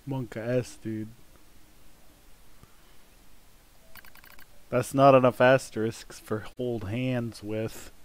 Monka S, dude. That's not enough asterisks for hold hands with.